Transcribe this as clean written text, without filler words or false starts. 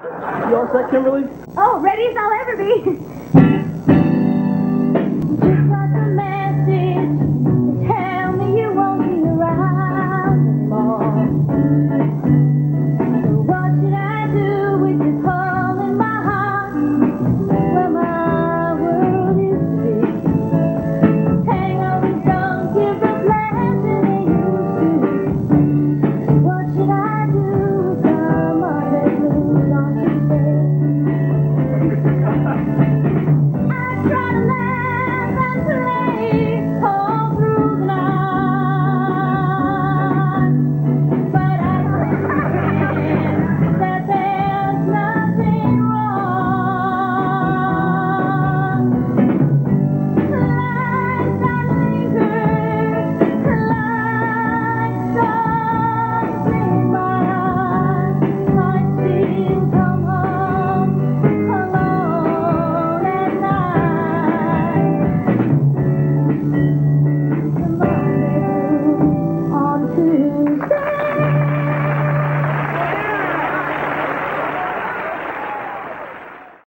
You all set, Kimberly? Oh, ready as I'll ever be. Just like a magic.